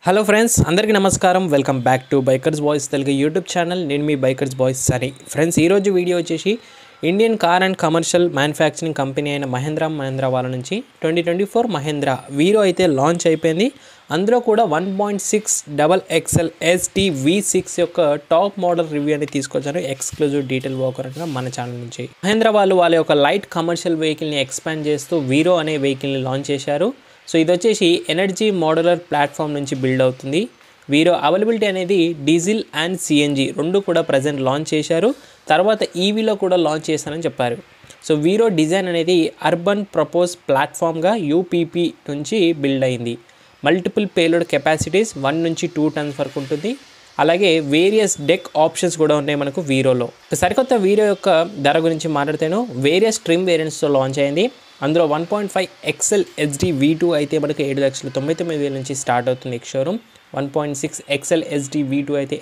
Hello friends, అందరికీ నమస్కారం. Welcome back to bikers boys Telugu YouTube channel. నేను మీ బైకర్స్ బాయ్స్ సని. ఫ్రెండ్స్, ఈరోజు వీడియో వచ్చేసి Indian car and commercial manufacturing company అయిన మహేంద్ర వాళ్ళ నుంచి 2024 మహేంద్ర వీరో అయితే లాంచ్ అయిపోయింది. అందులో కూడా 1.6 XXL ST V6 యొక్క టాప్ మోడల్ రివ్యూ అనేది తీసుకొచ్చాను. ఎక్స్క్లూజివ్ డీటెయిల్ వాకర్గా మన ఛానల్ నుంచి. మహేంద్ర వాళ్ళ యొక్క లైట్ కమర్షియల్ వెహికల్ని ఎక్స్పాండ్ చేస్తూ వీరో అనే వెహికల్ని లాంచ్ చేశారు. సో ఇది వచ్చేసి ఎనర్జీ మోడ్యులర్ ప్లాట్ఫామ్ నుంచి బిల్డ్ అవుతుంది. వీరో అవైలబిలిటీ అనేది డీజిల్ అండ్ సిఎన్జి రెండు కూడా ప్రజెంట్ లాంచ్ చేశారు. తర్వాత ఈవీలో కూడా లాంచ్ చేస్తానని చెప్పారు. సో వీరో డిజైన్ అనేది అర్బన్ ప్రపోజ్ ప్లాట్ఫామ్గా యూపీపీ నుంచి బిల్డ్ అయింది. మల్టిపుల్ పేలోడ్ కెపాసిటీస్ 1 నుంచి 2 టన్స్ వరకు ఉంటుంది. అలాగే వేరియస్ డెక్ ఆప్షన్స్ కూడా ఉన్నాయి మనకు వీరోలో. సరికొత్త వీరో యొక్క ధర గురించి మాట్లాడితేను వేరియస్ ట్రిమ్ వేరియంట్స్తో లాంచ్ అయింది. అందులో 1.5 XL SD V2 అయితే మనకు 7,99,000 నుంచి స్టార్ట్ అవుతుంది ex showroom. 1.6 XL SD V2 అయితే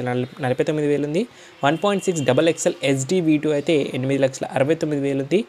8,49,000 ఉంది. 1.6 XXL SD V2 అయితే 8,69,000 ఉంది.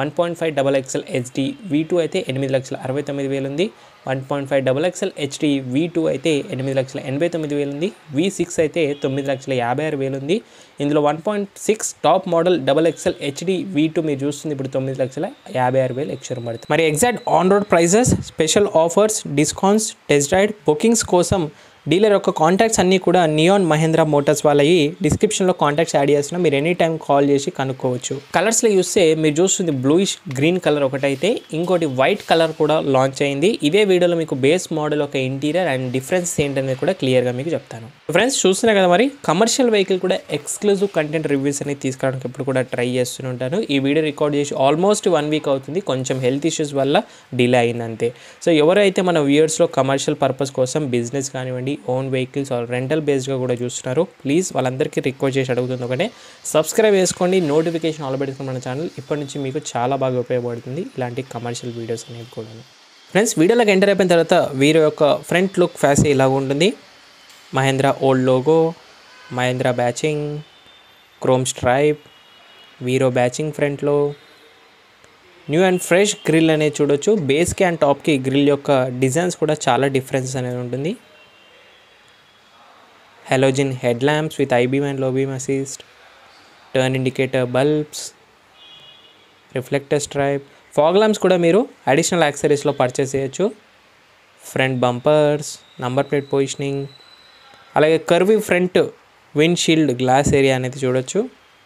1.5 XXL SD V2 అయితే 8,69,000 ఉంది. 1.5 XXL HD V2 అయితే 8,89,000 ఉంది. V6 అయితే 9,56,000 ఉంది. ఇందులో 1.6 top model XXL HD V2 మీరు చూస్తుంది ఇప్పుడు 9,56,000 ఎక్స్ట్రా పడుతుంది. మరి exact on road prices, special offers, discounts, test ride bookings కోసం డీలర్ యొక్క కాంటాక్ట్స్ అన్నీ కూడా నియాన్ మహేంద్ర మోటార్స్ వాళ్ళవి డిస్క్రిప్షన్లో కాంటాక్ట్స్ యాడ్ చేస్తున్నా. మీరు ఎనీ టైం కాల్ చేసి కనుక్కోవచ్చు. కలర్స్లో చూస్తే మీరు చూస్తుంది బ్లూయిష్ గ్రీన్ కలర్ ఒకటైతే, ఇంకోటి వైట్ కలర్ కూడా లాంచ్ అయింది. ఇదే వీడియోలో మీకు బేస్ మోడల్ ఒక ఇంటీరియర్ అండ్ డిఫరెన్స్ ఏంటనేది కూడా క్లియర్గా మీకు చెప్తాను. ఫ్రెండ్స్, చూస్తున్నారు కదా, మరి కమర్షియల్ వెహికల్ కూడా ఎక్స్క్లూజివ్ కంటెంట్ రివ్యూస్ అనేది తీసుకురావడానికి ఎప్పుడు కూడా ట్రై చేస్తూనే ఉంటాను. ఈ వీడియో రికార్డ్ చేసి ఆల్మోస్ట్ 1 వీక్ అవుతుంది. కొంచెం హెల్త్ ఇష్యూస్ వల్ల డిలే అయిందంతే. సో ఎవరైతే మన వ్యూయర్స్లో కమర్షియల్ పర్పస్ కోసం బిజినెస్ కానివ్వండి, ఓన్ వెహికల్స్ ఆర్ రెంటల్ బేస్డ్గా కూడా చూస్తున్నారు, ప్లీజ్ వాళ్ళందరికీ రిక్వెస్ట్ చేసి అడుగుతుంది ఒకటే, సబ్స్క్రైబ్ చేసుకోండి, నోటిఫికేషన్ ఆల్ పెట్టుకుని మన ఛానల్. ఇప్పటి నుంచి మీకు చాలా బాగా ఉపయోగపడుతుంది ఇలాంటి కమర్షియల్ వీడియోస్ అనేవి కూడా. ఫ్రెండ్స్, వీడియోలోకి ఎంటర్ అయిపోయిన తర్వాత వీరో యొక్క ఫ్రంట్ లుక్ ఫ్యాసీ ఇలాగ ఉంటుంది. Mahindra old logo, Mahindra badging, chrome stripe, Veero badging ఫ్రంట్లో, న్యూ అండ్ ఫ్రెష్ గ్రిల్ అనేది చూడొచ్చు. బేస్కి అండ్ టాప్కి గ్రిల్ యొక్క డిజైన్స్ కూడా చాలా డిఫరెన్స్ అనేది ఉంటుంది. Halogen head lamps with high beam and low beam assist, turn indicator bulbs, reflector stripe, fog lamps కూడా మీరు అడిషనల్ యాక్సెసరీస్లో పర్చేస్ చేయొచ్చు. Front bumpers, number plate positioning, అలాగే curvy front windshield glass area అనేది చూడొచ్చు.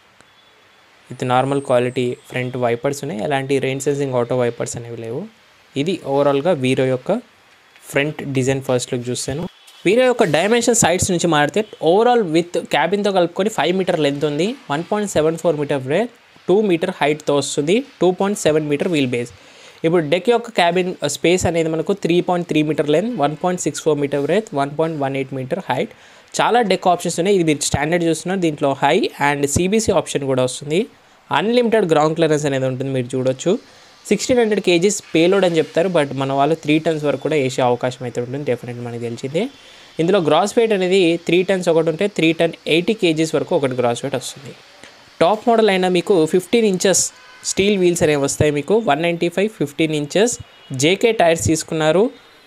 With normal quality front wipers ఉన్నాయి. ఎలాంటి rain sensing auto wipers అనేవి లేవు. ఇది ఓవరాల్గా వీరో యొక్క ఫ్రంట్ డిజైన్ ఫస్ట్ లుక్ చూస్తాను. వీరో యొక్క డైమెన్షన్ సైడ్స్ నుంచి మారితే ఓవరాల్ విత్ క్యాబిన్తో కలుపుకొని 5 మీటర్ లెంత్ ఉంది. 1.74 మీటర్ బ్రేత్, 2 మీటర్ హైట్తో వస్తుంది. 2.7 మీటర్ వీల్ బేస్. ఇప్పుడు డెక్ యొక్క క్యాబిన్ స్పేస్ అనేది మనకు 3.3 metre length, 1.64 metre breadth, 1.18 metre height. చాలా డెక్ ఆప్షన్స్ ఉన్నాయి. ఇది మీరు స్టాండర్డ్ చూస్తున్నారు. దీంట్లో హై అండ్ సిబిసి ఆప్షన్ కూడా వస్తుంది. అన్లిమిటెడ్ గ్రౌండ్ క్లియరెన్స్ అనేది ఉంటుంది, మీరు చూడొచ్చు. 1600 kgs పేలోడ్ అని చెప్తారు, బట్ మన వాళ్ళు 3 టన్స్ వరకు కూడా వేసే అవకాశం అయితే ఉంటుంది. డెఫినెట్లీ మనకి తెలిసిందే. ఇందులో గ్రాస్ వెయిట్ అనేది 3 టన్స్ ఒకటి ఉంటే 3 టన్ 80 kgs వరకు ఒకటి గ్రాస్ వెయిట్ వస్తుంది. టాప్ మోడల్ అయినా మీకు 15 ఇంచెస్ స్టీల్ వీల్స్ అనేవి వస్తాయి. మీకు 195 15 ఇంచెస్ జేకే టైర్స్ తీసుకున్నారు.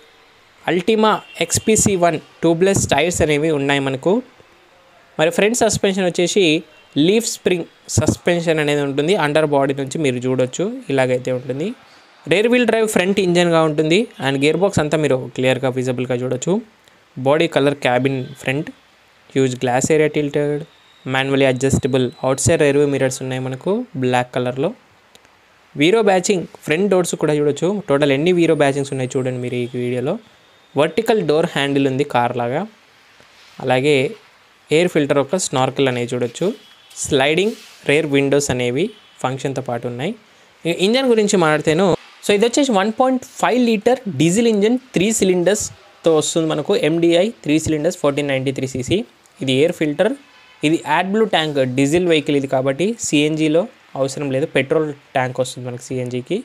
అల్టిమా XPC1 ట్యూబ్లెస్ టైర్స్ అనేవి ఉన్నాయి మనకు. మరి ఫ్రంట్ సస్పెన్షన్ వచ్చేసి లీఫ్ స్ప్రింగ్ సస్పెన్షన్ అనేది ఉంటుంది. అండర్ బాడీ నుంచి మీరు చూడొచ్చు, ఇలాగైతే ఉంటుంది. రేర్ వీల్ డ్రైవ్ ఫ్రంట్ ఇంజన్గా ఉంటుంది. అండ్ గేర్ బాక్స్ అంతా మీరు క్లియర్గా విజిబుల్గా చూడొచ్చు. Body colour cabin front, huge glass area tilted, manually adjustable outside rear view mirrors ఉన్నాయి మనకు బ్లాక్ కలర్లో. వీరో బ్యాచింగ్ ఫ్రంట్ డోర్స్ కూడా చూడొచ్చు. టోటల్ ఎన్ని వీరో బ్యాచింగ్స్ ఉన్నాయి చూడండి మీరు ఈ వీడియోలో. వర్టికల్ డోర్ హ్యాండిల్ ఉంది కార్ లాగా. అలాగే ఎయిర్ ఫిల్టర్ ఒక స్నార్కిల్ అనేవి చూడొచ్చు. స్లైడింగ్ రేర్ విండోస్ అనేవి ఫంక్షన్తో పాటు ఉన్నాయి. ఇంజన్ గురించి మాట్లాడితేను, సో ఇది వచ్చేసి 1.5 లీటర్ డీజిల్ ఇంజన్ 3 సిలిండర్స్తో వస్తుంది మనకు. MDI 3 cylinders 1493 cc. ఇది ఎయిర్ ఫిల్టర్. ఇది AdBlue tank diesel vehicle ఇది కాబట్టి సిఎన్జిలో అవసరం లేదు, పెట్రోల్ ట్యాంక్ వస్తుంది మనకు సిఎన్జికి.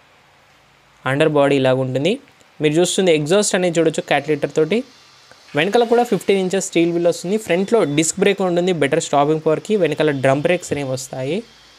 అండర్ బాడీ ఇలాగ ఉంటుంది. మీరు చూస్తుంది ఎగ్జాస్ట్ అనేది చూడొచ్చు క్యాటలిటర్ తోటి. వెనకాల కూడా 15 ఇంచెస్ స్టీల్ వీల్ వస్తుంది. ఫ్రంట్లో డిస్క్ బ్రేక్ ఉంటుంది బెటర్ స్టాపింగ్ పవర్కి. వెనకాల డ్రమ్ బ్రేక్స్ అనేవి వస్తాయి.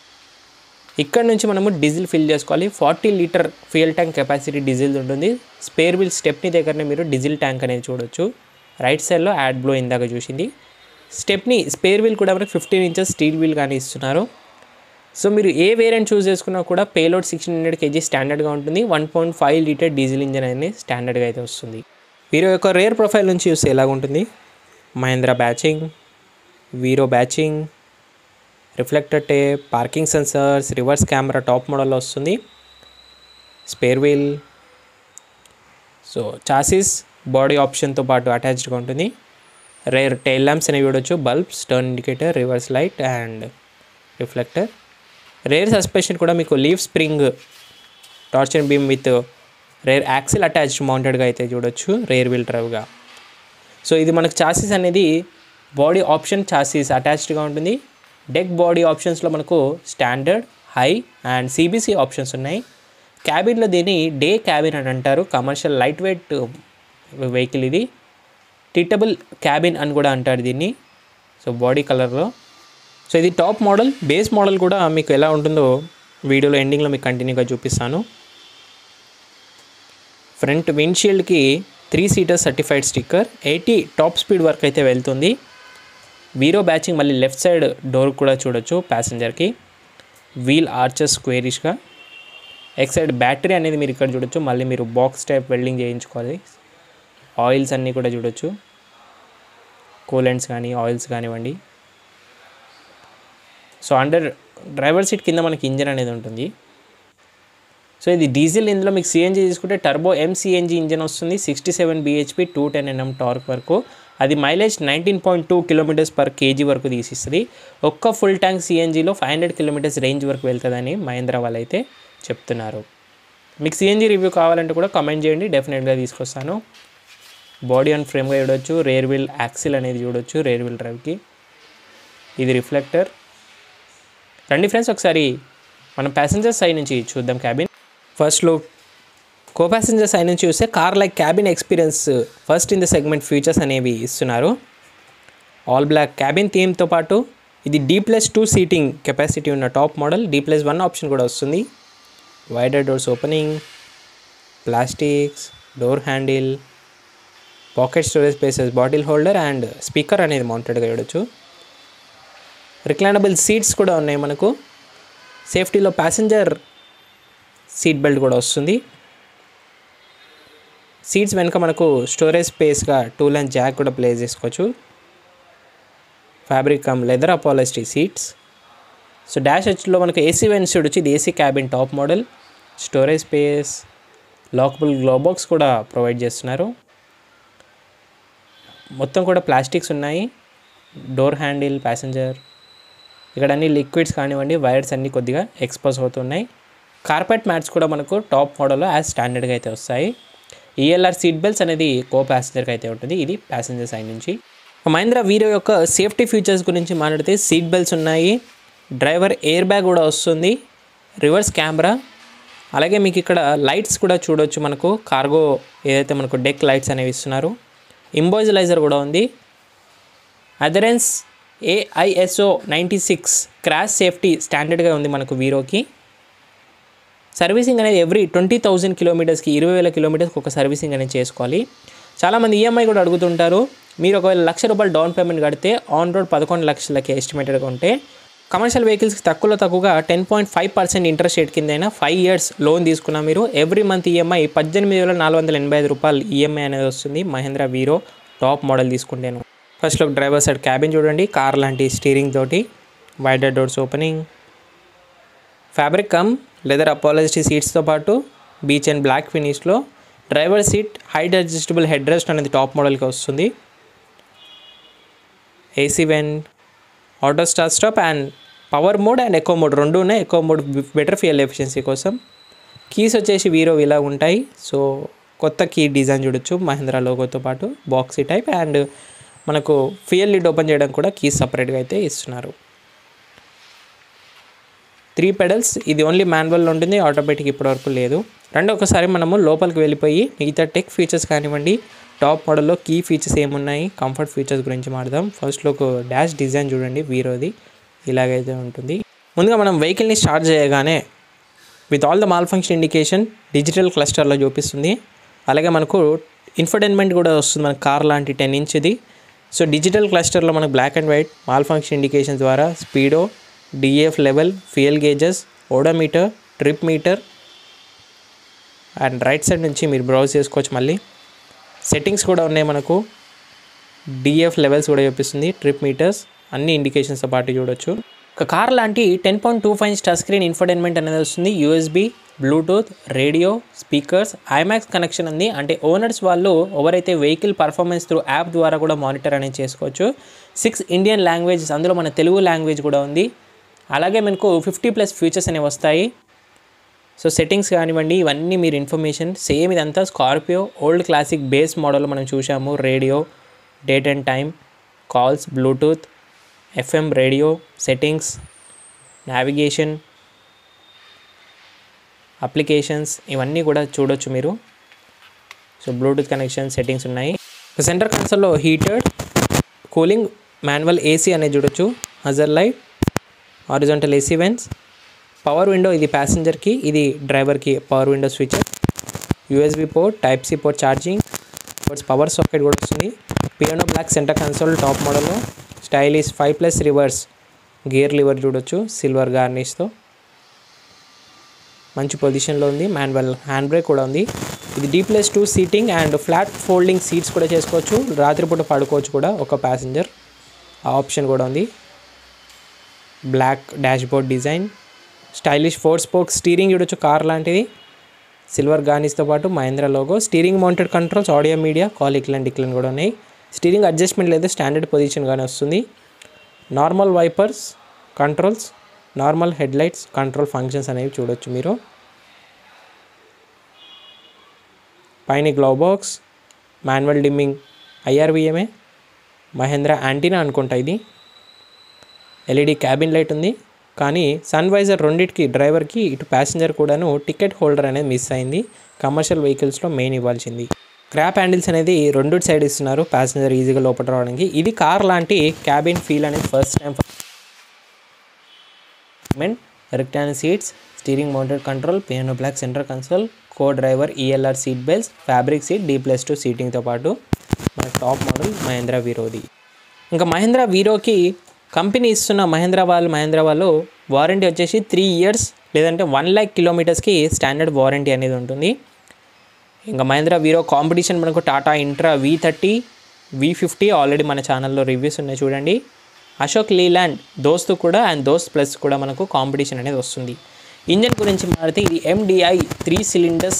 ఇక్కడ నుంచి మనము డీజిల్ ఫిల్ చేసుకోవాలి. 40 litre fuel tank capacity diesel ఉంటుంది. స్పేర్ వీల్ స్టెప్ని దగ్గరనే మీరు డీజిల్ ట్యాంక్ అనేది చూడొచ్చు. రైట్ సైడ్లో యాడ్ బ్లో ఇందాక చూసింది. స్టెప్ని స్పేర్ వీల్ కూడా మనకి 15 ఇంచెస్ స్టీల్ వీల్ కానీ ఇస్తున్నారు. సో మీరు ఏ వేరియంట్ చూస్ చేసుకున్నా కూడా పేలోడ్ 1600 kg స్టాండర్డ్గా ఉంటుంది. 1.5 లీటర్ డీజిల్ ఇంజన్ అనేది స్టాండర్డ్గా అయితే వస్తుంది. వీరో యొక్క రేర్ ప్రొఫైల్ నుంచి చూస్తే ఎలాగ ఉంటుంది. Mahindra badging, Veero badging, reflector tape, parking sensors, reverse camera top మోడల్లో వస్తుంది. Spare wheel, so chassis body ఆప్షన్తో పాటు అటాచ్డ్గా ఉంటుంది. రేర్ టైల్ ల్యాంప్స్ అనేవి చూడొచ్చు, bulbs, turn indicator, reverse light and reflector. Rear suspension కూడా మీకు leaf spring torsion beam with rear axle attached మౌంటెడ్గా అయితే చూడొచ్చు రేర్ వీల్ డ్రైవ్గా. సో ఇది మనకు చాసిస్ అనేది బాడీ ఆప్షన్ చాసిస్ అటాచ్డ్గా ఉంటుంది. డెక్ బాడీ ఆప్షన్స్లో మనకు standard, high and CBC options ఉన్నాయి. క్యాబిన్లో దీన్ని డే క్యాబిన్ అని అంటారు. కమర్షియల్ లైట్ వెయిట్ వెహికల్ ఇది. టిటబుల్ క్యాబిన్ అని కూడా అంటారు దీన్ని. సో బాడీ కలర్లో. సో ఇది టాప్ మోడల్. బేస్ మోడల్ కూడా మీకు ఎలా ఉంటుందో వీడియోలో ఎండింగ్లో మీకు కంటిన్యూగా చూపిస్తాను. ఫ్రంట్ విండ్షీల్డ్కి 3 seater certified sticker, 80 top speed వరకు అయితే వెళ్తుంది. వీరో బ్యాచింగ్ మళ్ళీ లెఫ్ట్ సైడ్ డోర్ కూడా చూడొచ్చు ప్యాసింజర్కి. వీల్ ఆర్చెస్ స్క్వేరిష్గా. ఎక్సైడ్ బ్యాటరీ అనేది మీరు ఇక్కడ చూడొచ్చు. మళ్ళీ మీరు బాక్స్ టైప్ వెల్డింగ్ చేయించుకోవాలి. ఆయిల్స్ అన్నీ కూడా చూడొచ్చు, కూలెంట్స్ కానీ ఆయిల్స్ కానివ్వండి. సో అండర్ డ్రైవర్ సీట్ కింద మనకి ఇంజన్ అనేది ఉంటుంది. సో ఇది డీజిల్. ఇందులో మీకు సిఎన్జీ తీసుకుంటే టర్బో ఎంసీఎన్జీ ఇంజన్ వస్తుంది. 67 bhp 210 Nm టార్క్ వరకు. అది మైలేజ్ 19.2 km/kg వరకు తీసిస్తుంది. ఒక్క ఫుల్ ట్యాంక్ సిఎన్జీలో 500 km రేంజ్ వరకు వెళ్తుందని మహేంద్ర వాళ్ళు అయితే చెప్తున్నారు. మీకు సిఎన్జీ రివ్యూ కావాలంటే కూడా కామెంట్ చేయండి, డెఫినెట్గా తీసుకొస్తాను. బాడీ అండ్ ఫ్రేమ్గా చూడొచ్చు. రేర్ వీల్ యాక్సిల్ అనేది చూడొచ్చు రేర్ వీల్ డ్రైవ్కి. ఇది రిఫ్లెక్టర్. రండి ఫ్రెండ్స్ ఒకసారి మనం ప్యాసింజర్ సైడ్ నుంచి చూద్దాం క్యాబిన్. First look co passenger side నుంచి చూస్తే car like cabin experience first in the segment features అనేవి ఇస్తున్నారు. ఆల్ బ్లాక్ క్యాబిన్ థీమ్తో పాటు ఇది D+2 సీటింగ్ కెపాసిటీ ఉన్న టాప్ మోడల్. D+1 ఆప్షన్ కూడా వస్తుంది. Wider doors opening, plastics, door handle, pocket storage spaces, bottle holder and speaker అనేది మౌంటెడ్గా చూడొచ్చు. రిక్లైనబుల్ సీట్స్ కూడా ఉన్నాయి మనకు. సేఫ్టీలో ప్యాసింజర్ సీట్ బెల్ట్ కూడా వస్తుంది. సీట్స్ వెనుక మనకు స్టోరేజ్ స్పేస్గా టూల్ అండ్ జాక్ కూడా ప్లేస్ చేసుకోవచ్చు. Fabric cum leather upholstery seats. So dash హెచ్లో మనకు ఏసీ వెంట్స్ చూడొచ్చు. ఇది AC cabin top model. Storage space, lockable glove box కూడా ప్రొవైడ్ చేస్తున్నారు. మొత్తం కూడా ప్లాస్టిక్స్ ఉన్నాయి. డోర్ హ్యాండిల్, ప్యాసింజర్, ఇక్కడ అన్ని లిక్విడ్స్ కానివ్వండి, వైర్స్ అన్నీ కొద్దిగా ఎక్స్పోజ్ అవుతున్నాయి. కార్పెట్ మ్యాట్స్ కూడా మనకు టాప్ మోడల్లో యాజ్ స్టాండర్డ్గా అయితే వస్తాయి. ఈఎల్ఆర్ సీట్ బెల్ట్స్ అనేది కో ప్యాసింజర్కి అయితే ఉంటుంది. ఇది ప్యాసింజర్ సైడ్ నుంచి. మహేంద్ర వీరో యొక్క సేఫ్టీ ఫీచర్స్ గురించి మాట్లాడితే సీట్ బెల్ట్స్ ఉన్నాయి, డ్రైవర్ ఎయిర్ బ్యాగ్ కూడా వస్తుంది, రివర్స్ కెమెరా, అలాగే మీకు ఇక్కడ లైట్స్ కూడా చూడొచ్చు. మనకు కార్గో ఏదైతే మనకు డెక్ లైట్స్ అనేవి ఇస్తున్నారు. ఇంబోజలైజర్ కూడా ఉంది. అదరెన్స్ AISO 96 క్రాష్ సేఫ్టీ స్టాండర్డ్గా ఉంది మనకు వీరోకి. సర్వీసింగ్ అనేది ఎవ్రీ 20,000 కిలోమీటర్స్కి 20,000 కిలోమీటర్స్కి ఒక సర్వీసింగ్ అనేది చేసుకోవాలి. చాలామంది ఈఎంఐ కూడా అడుగుతుంటారు. మీరు ఒకవేళ ₹1,00,000 డౌన్ పేమెంట్ కడితే ఆన్ రోడ్ 11 లక్షలకి ఎస్టిమేటెడ్గా ఉంటే, కమర్షియల్ వెహికల్స్కి తక్కువగా 10.5% ఇంట్రెస్ట్ రేట్ కింద 5 years లోన్ తీసుకున్నా మీరు ఎవ్రీ మంత్ ఈఎంఐ ₹18,485 ఈఎంఐ అనేది వస్తుంది. మహేంద్ర వీరో టాప్ మోడల్ తీసుకుంటేను. ఫస్ట్లో డ్రైవర్ సైడ్ క్యాబిన్ చూడండి, కార్ లాంటి స్టీరింగ్ తోటి, wider doors opening, fabric cum leather upholstery సీట్స్తో పాటు బీచ్ అండ్ బ్లాక్ ఫినిష్లో. Driver seat height adjustable head rest అనేది టాప్ మోడల్కి వస్తుంది. AC vent, auto stop and power mode and eco mode రెండు ఉన్నాయి. Eco mode better fuel efficiency కోసం. కీస్ వచ్చేసి వీరో ఇలా ఉంటాయి. సో కొత్త కీ డిజైన్ చూడొచ్చు మహేంద్ర లోగోతో పాటు, బాక్సీ టైప్. అండ్ మనకు ఫ్యూయల్ లిడ్ ఓపెన్ చేయడం కూడా కీస్ సపరేట్గా అయితే ఇస్తున్నారు. 3 పెడల్స్. ఇది ఓన్లీ మాన్యువల్లో ఉంటుంది, ఆటోమేటిక్ ఇప్పటివరకు లేదు. ఒకసారి మనము లోపలికి వెళ్ళిపోయి మిగతా టెక్ ఫీచర్స్ కానివ్వండి, టాప్ మోడల్లో కీ ఫీచర్స్ ఏమున్నాయి, కంఫర్ట్ ఫీచర్స్ గురించి మాట్లాడదాం. ఫస్ట్లో ఒక డాష్ డిజైన్ చూడండి వీరోది, ఇలాగైతే ఉంటుంది. ముందుగా మనం వెహికల్ని స్టార్ట్ చేయగానే with all the malfunction indication digital క్లస్టర్లో చూపిస్తుంది. అలాగే మనకు ఇన్ఫోటైన్మెంట్ కూడా వస్తుంది మనకు కార్ లాంటి 10 ఇంచ్ది. సో డిజిటల్ క్లస్టర్లో మనకు black and white malfunction indications ద్వారా speedo, DF level, fuel gauges, odometer, trip meter and right side నుంచి మీరు బ్రౌజ్ చేసుకోవచ్చు. మళ్ళీ సెట్టింగ్స్ కూడా ఉన్నాయి మనకు. డిఎఫ్ లెవెల్స్ కూడా చూపిస్తుంది, ట్రిప్ మీటర్స్, అన్ని ఇండికేషన్స్తో పాటు చూడొచ్చు. ఒక కార్ లాంటి 10.25 ఇంచ్ టచ్ స్క్రీన్ ఇన్ఫోటైన్మెంట్ అనేది వస్తుంది. యూఎస్బీ, బ్లూటూత్, రేడియో, స్పీకర్స్, ఐమాక్స్ కనెక్షన్ ఉంది. అంటే ఓనర్స్ వాళ్ళు ఎవరైతే వెహికల్ పర్ఫార్మెన్స్ త్రూ యాప్ ద్వారా కూడా మానిటర్ అనేది చేసుకోవచ్చు. 6 ఇండియన్ లాంగ్వేజెస్, అందులో మన తెలుగు లాంగ్వేజ్ కూడా ఉంది. అలాగే మనకు 50+ ఫీచర్స్ అనేవి వస్తాయి. సో సెట్టింగ్స్ కానివ్వండి, ఇవన్నీ మీరు ఇన్ఫర్మేషన్ సేమ్ ఇదంతా Scorpio old classic base model మనం చూసాము. Radio, date and time, calls, Bluetooth, FM radio, settings, navigation, applications, ఇవన్నీ కూడా చూడొచ్చు మీరు. సో బ్లూటూత్ కనెక్షన్, సెట్టింగ్స్ ఉన్నాయి. సెంటర్ కన్సోల్లో హీటెడ్, కూలింగ్, మాన్యువల్ ఏసీ అనేది చూడొచ్చు. Hazard light, horizontal AC vents, power window, ఇది ప్యాసింజర్కి, ఇది డ్రైవర్కి power window switcher, USB port, type C port charging, power socket కూడా వస్తుంది. Piano black centre console top మోడల్లో. స్టైలిష్ 5+ రివర్స్ గేర్ లివర్ చూడొచ్చు సిల్వర్ గార్నిష్తో, మంచి పొజిషన్లో ఉంది. మాన్యువల్ హ్యాండ్ బ్రేక్ కూడా ఉంది. ఇది D+2 seating and flat folding seats కూడా చేసుకోవచ్చు. రాత్రిపూట పడుకోవచ్చు కూడా ఒక ప్యాసింజర్, ఆ ఆప్షన్ కూడా ఉంది. Black dash board design, stylish 4 spoke steering చూడొచ్చు కార్ లాంటిది, సిల్వర్ గార్నిష్తో పాటు Mahindra logo. Steering mounted controls, audio media, call ఇక్లన్ డిక్లన్ కూడా ఉన్నాయి. స్టీరింగ్ అడ్జస్ట్మెంట్ లేదు, స్టాండర్డ్ పొజిషన్గానే వస్తుంది. Normal wipers controls, normal headlights control functions అనేవి చూడొచ్చు మీరు. పైన glove box, manual dimming, IRVMA, Mahindra antenna అనుకుంటా ఇది. LED క్యాబిన్ లైట్ ఉంది. కానీ సన్ వైజర్ రెండింటికి, డ్రైవర్కి ఇటు ప్యాసింజర్ కూడాను టికెట్ హోల్డర్ అనేది మిస్ అయింది. కమర్షియల్ వెహికల్స్లో మెయిన్ ఇవ్వాల్సింది. క్రాప్ హ్యాండిల్స్ అనేది రెండు సైడ్ ఇస్తున్నారు ప్యాసింజర్ ఈజీగా లోపల రావడానికి. ఇది కార్ లాంటి క్యాబిన్ ఫీల్ అనేది first time. Rectangle seats, steering mounted control, piano black centre console, co driver ELR seat belts, fabric seat, D+2 సీటింగ్తో పాటు మన టాప్ మోడల్ మహేంద్ర వీరోది. ఇంకా మహేంద్ర వీరోకి కంపెనీ ఇస్తున్న మహేంద్ర వాళ్ళు వారంటీ వచ్చేసి 3 ఇయర్స్ లేదంటే 1 lakh కిలోమీటర్స్కి స్టాండర్డ్ వారంటీ అనేది ఉంటుంది. ఇంకా మహేంద్ర వీరో కాంపిటీషన్ మనకు Tata intra V30, V50 already మన ఛానల్లో రివ్యూస్ ఉన్నాయి చూడండి. అశోక్ లీలాండ్ దోస్త్ కూడా అండ్ దోస్త్ ప్లస్ కూడా మనకు కాంపిటీషన్ అనేది వస్తుంది. ఇంజన్ గురించి మాట్లాడితే ఇది MDI 3 cylinders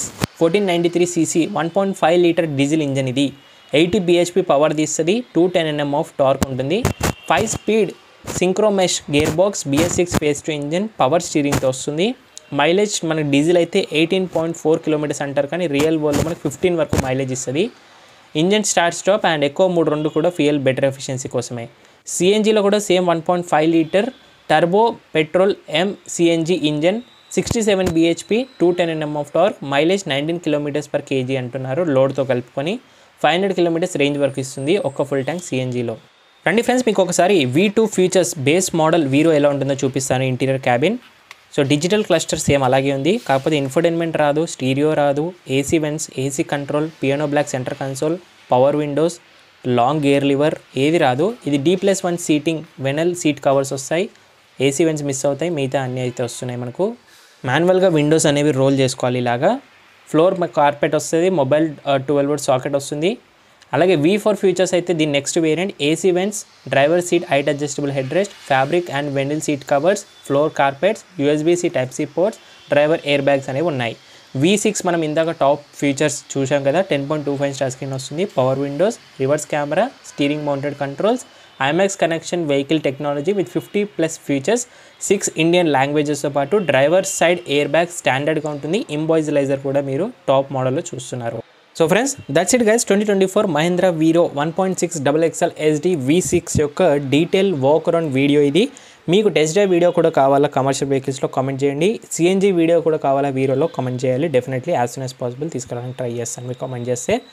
1493cc 1.5 litre diesel engine. ఇది 80 bhp పవర్ తీస్తుంది, 210 Nm ఆఫ్ టార్క్ ఉంటుంది. 5 speed synchromesh gear box, BS6 phase 2 engine, power స్టీరింగ్తో వస్తుంది. మైలేజ్ మనకి డీజిల్ అయితే 18.4 కిలోమీటర్స్ అంటారు, కానీ రియల్ వరల్డ్లో మనకి 15 వరకు మైలేజ్ ఇస్తుంది. ఇంజన్ స్టార్ట్ స్టాప్ అండ్ ఎక్కువ 3 కూడా ఫ్యూయల్ బెటర్ ఎఫిషియన్సీ కోసమే. CNGలో కూడా same 1.5 litre turbo petrol CNG engine, 67 bhp, 210 Nm of torque, mileage 19 km/kg అంటున్నారు లోడ్తో కలుపుకొని. 500 కిలోమీటర్స్ రేంజ్ వరకు ఇస్తుంది ఒక్క ఫుల్ ట్యాంక్ CNGలో. రండి ఫ్రెండ్స్, మీకు ఒకసారి V2 features base model hero ఎలా ఉంటుందో చూపిస్తాను. Interior cabin, so digital cluster same అలాగే ఉంది, కాకపోతే ఇన్ఫోటైన్మెంట్ రాదు, స్టీరియో రాదు, AC vents, AC control, piano black centre console, power windows, long gear lever ఏది రాదు. ఇది D+1 seating, vinyl seat covers వస్తాయి. AC వెంట్స్ మిస్ అవుతాయి, మిగతా అన్నీ అయితే వస్తున్నాయి మనకు. మాన్యువల్గా విండోస్ అనేవి రోల్ చేసుకోవాలి ఇలాగా. ఫ్లోర్ కార్పెట్ వస్తుంది, మొబైల్ 12V సాకెట్ వస్తుంది. అలాగే V4 ఫీచర్స్ అయితే దీని next variant AC vents, driver seat height adjustable head rest, fabric and vinyl seat covers, floor carpets, USB-C type C ports, driver air bags అనేవి ఉన్నాయి. V6 మనం ఇందాక top features చూసాం కదా, 10.25 ఇంచ్ టచ్ స్క్రీన్ వస్తుంది, power windows, reverse camera, steering mounted controls, IMAX connection, vehicle technology with 50+ features, 6 Indian లాంగ్వేజెస్తో పాటు driver side air bag స్టాండర్డ్గా ఉంటుంది. ఇంబాయిజలైజర్ కూడా మీరు టాప్ మోడల్లో చూస్తున్నారు. So friends, that's it guys. 2024 Mahindra Veero 1.6 XXL SD V6 యొక్క డీటెయిల్ వాక్ అరౌండ్ వీడియో ఇది. మీకు టెస్ట్ డ్రైవ్ వీడియో కూడా కావాలా కమర్షియల్ వెహికల్స్లో కామెంట్ చేయండి. CNG వీడియో కూడా కావాలా వీరోలో కామెంట్ చేయాలి. Definitely as soon as possible తీసుకురావడానికి ట్రై చేస్తాను మీరు కామెంట్ చేస్తే.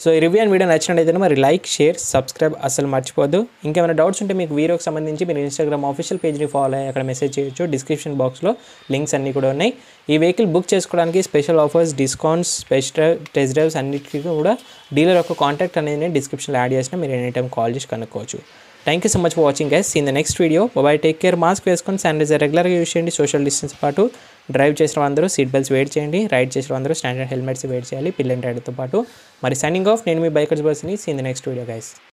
సో ఈ రివ్యూ అండ్ వీడియో నచ్చినట్టయితే మరి లైక్, షేర్, సబ్స్క్రైబ్ అసలు మర్చిపోద్దు. ఇంకేమైనా డౌట్స్ ఉంటే మీకు వీడియోకి సంబంధించి మీరు ఇన్స్టాగ్రామ్ ఆఫీషియల్ పేజ్ని ఫాలో అయ్యి అక్కడ మెసేజ్ చేయొచ్చు. డిస్క్రిప్షన్ బాక్స్లో లింక్స్ అన్నీ కూడా ఉన్నాయి. ఈ వెహికల్ బుక్ చేసుకోవడానికి special offers, discounts, test drives అన్నిటికీ కూడా డీలర్ యొక్క కాంటాక్ట్ అనేది నేను డిస్క్రిప్షన్లో యాడ్ చేసిన, మీరు ఎనీ టైం కాల్ చేసి కనుక్కోవచ్చు. Thank you so much for watching guys. In the next video. Bye, take care. Mask వేసుకొని శానిటైజర్ రెగ్యులర్గా యూస్ చేయండి. సోషల్ డిస్టెన్స్ పాటు డ్రైవ్ చేసిన అందరూ సీట్ బెల్ట్స్ వెయిట్ చేయండి. రైడ్ చేసిన అందరూ స్టాండర్డ్ హెల్మెట్స్ వెయిట్ చేయాలి పిల్ అండ్ రైడ్తో పాటు. మరి సైనింగ్ ఆఫ్, నేను మీ బైకర్స్ బాయ్స్ని. See in the next video guys.